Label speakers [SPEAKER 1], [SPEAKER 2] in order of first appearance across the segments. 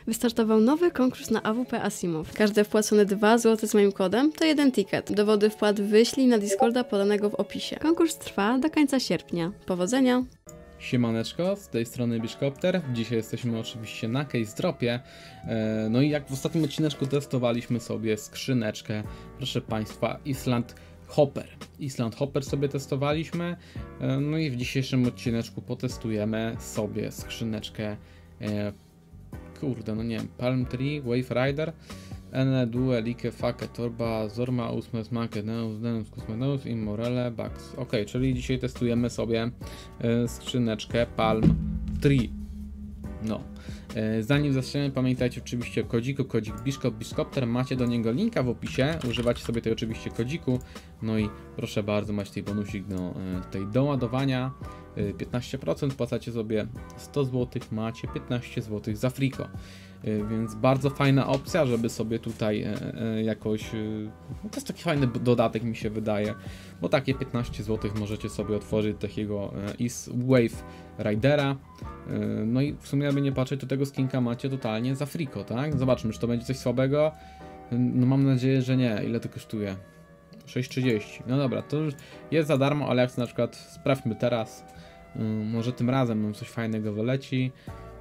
[SPEAKER 1] Wystartował nowy konkurs na AWP Asimov. Każde wpłacone 2 zł z moim kodem to 1 ticket. Dowody wpłat wyślij na Discorda podanego w opisie. Konkurs trwa do końca sierpnia. Powodzenia!
[SPEAKER 2] Siemaneczko, z tej strony Bishcopter. Dzisiaj jesteśmy oczywiście na case dropie. No i jak w ostatnim odcineczku testowaliśmy sobie skrzyneczkę, proszę Państwa, Island Hopper sobie testowaliśmy. No i w dzisiejszym odcineczku potestujemy sobie skrzyneczkę kurde, no nie wiem, Palm Tree, Wave Rider, Ene, Due, Like, Fake, Torba, Zorma, Usmes, Make, Neus, Denus, Kusmeneus, Immorele, Bugs. Ok, czyli dzisiaj testujemy sobie skrzyneczkę Palm Tree. No. Zanim zaczniemy, pamiętajcie oczywiście o kodziku, kodzik Bishcopter, macie do niego linka w opisie, używacie sobie tej oczywiście kodziku, no i proszę bardzo, macie tutaj bonusik do tej doładowania, 15%, płacacie sobie 100 zł, macie 15 zł za friko, więc bardzo fajna opcja, żeby sobie tutaj jakoś, no to jest taki fajny dodatek mi się wydaje, bo takie 15 zł możecie sobie otworzyć takiego Wave Ridera. No i w sumie, aby nie patrzeć, to tego skinka macie totalnie za friko, tak? Zobaczmy, czy to będzie coś słabego. No mam nadzieję, że nie. Ile to kosztuje? 6,30. No dobra, to już jest za darmo, ale jak na przykład sprawdźmy teraz. Może tym razem nam coś fajnego wyleci.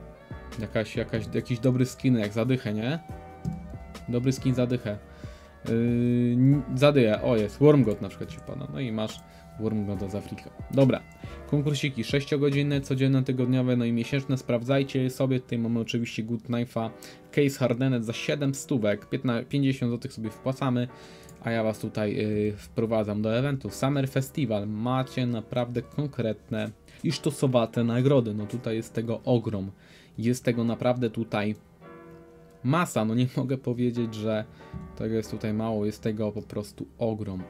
[SPEAKER 2] Jakiś dobry skin, jak zadychę, nie? Dobry skin zadychę. Zadychę, o jest, Wormgod na przykład się pada. No i masz Wormgoda za friko. Dobra. Konkursiki 6-godzinne, codzienne, tygodniowe, no i miesięczne, sprawdzajcie je sobie. Tutaj mamy oczywiście Good Knife'a, Case Hardened za 7 stówek, 50 zł sobie wpłacamy, a ja was tutaj wprowadzam do eventu Summer Festival. Macie naprawdę konkretne i sztosowate nagrody, no tutaj jest tego ogrom, jest tego naprawdę tutaj masa, no nie mogę powiedzieć, że tego jest tutaj mało, jest tego po prostu ogrom.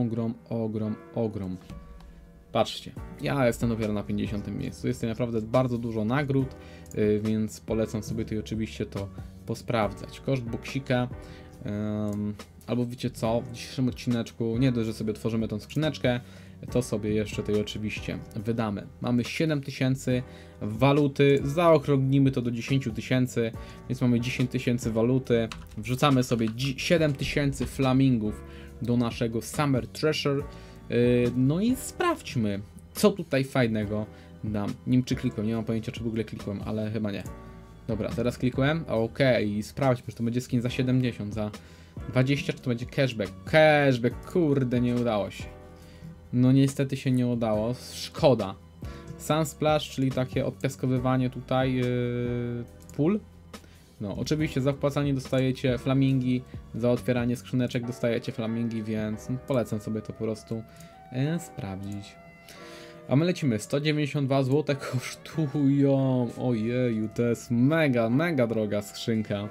[SPEAKER 2] Patrzcie, ja jestem dopiero na 50. miejscu, jest naprawdę bardzo dużo nagród, więc polecam sobie tutaj oczywiście to posprawdzać. Koszt boksika, albo wiecie co, w dzisiejszym odcineczku, nie dość, że sobie otworzymy tą skrzyneczkę, to sobie jeszcze tutaj oczywiście wydamy. Mamy 7000 waluty, zaokrąglimy to do 10 000, więc mamy 10 000 waluty, wrzucamy sobie 7000 flamingów do naszego Summer Treasure. No i sprawdźmy, co tutaj fajnego dam. Nim czy klikłem, nie mam pojęcia, czy w ogóle klikłem, ale chyba nie. Dobra, teraz klikłem, ok, i sprawdźmy, czy to będzie skin za 70, za 20, czy to będzie cashback. Cashback, kurde, nie udało się. No niestety się nie udało, szkoda. Sunsplash, czyli takie odpiaskowywanie tutaj pól. No, oczywiście za wpłacanie dostajecie flamingi, za otwieranie skrzyneczek dostajecie flamingi, więc polecam sobie to po prostu sprawdzić. A my lecimy, 192 zł kosztują, ojeju, to jest mega droga skrzynka.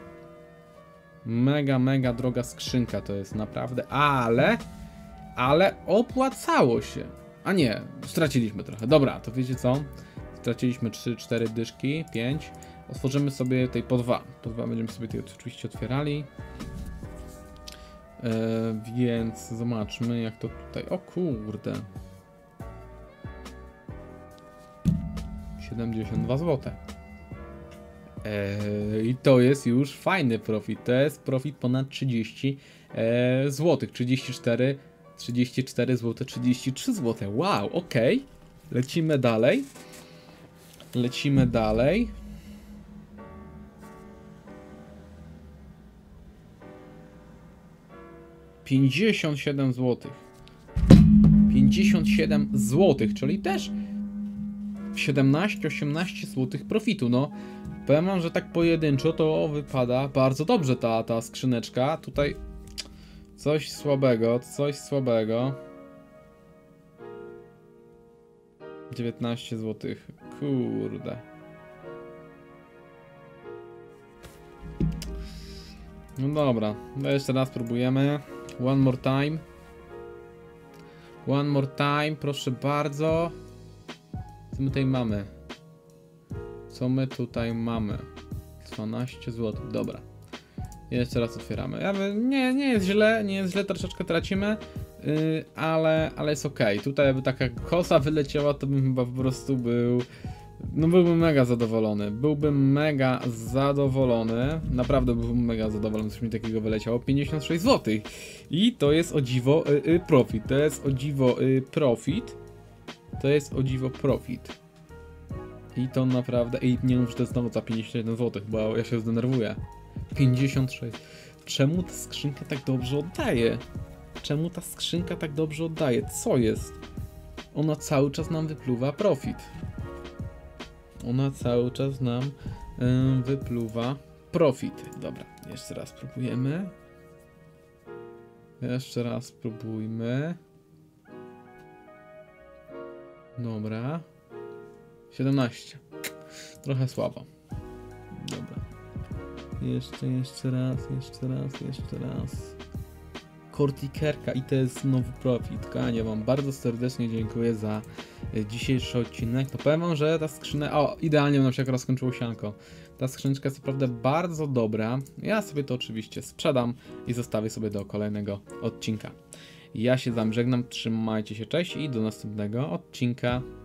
[SPEAKER 2] Mega droga skrzynka to jest naprawdę, ale opłacało się. A nie, straciliśmy trochę, dobra, to wiecie co? Straciliśmy 3-4 dyszki, 5. Otworzymy sobie tutaj po 2. Po 2 będziemy sobie tutaj oczywiście otwierali. Więc zobaczmy, jak to tutaj. O kurde. 72 zł. I to jest już fajny profit. To jest profit ponad 30 zł. 34 zł, 33 zł. Wow, ok. Lecimy dalej. 57 zł. 57 zł, czyli też 17-18 zł profitu. No, powiem wam, że tak pojedynczo to wypada bardzo dobrze ta skrzyneczka. Tutaj coś słabego. 19 zł. Kurde. No dobra, no jeszcze raz próbujemy. One more time, proszę bardzo. Co my tutaj mamy? 12 zł, dobra. Jeszcze raz otwieramy. Nie jest źle, troszeczkę tracimy, ale jest ok. Tutaj jakby taka kosa wyleciała, to bym chyba po prostu był No byłbym mega zadowolony. Naprawdę byłbym mega zadowolony, coś mi takiego wyleciało. 56 zł. I to jest o dziwo profit. I to naprawdę... I nie mów, że to jest znowu za 51 zł, bo ja się zdenerwuję. 56. Czemu ta skrzynka tak dobrze oddaje? Co jest? Ona cały czas nam wypluwa profit. Dobra, jeszcze raz spróbujmy. Dobra. 17. Trochę słabo. Dobra. Jeszcze raz. Kortikerka i to jest znowu profit. Kochanie, wam bardzo serdecznie dziękuję za dzisiejszy odcinek. To powiem wam, że ta skrzynka... O, idealnie nam się akurat skończyło sianko. Ta skrzyneczka jest naprawdę bardzo dobra. Ja sobie to oczywiście sprzedam i zostawię sobie do kolejnego odcinka. Ja się z wami żegnam, trzymajcie się, cześć i do następnego odcinka.